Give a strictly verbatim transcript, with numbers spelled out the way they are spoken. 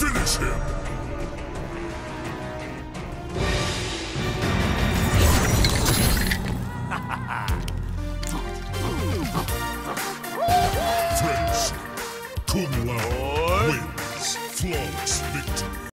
Finish him! Friendship. Kung Lao wins. Flawless victory.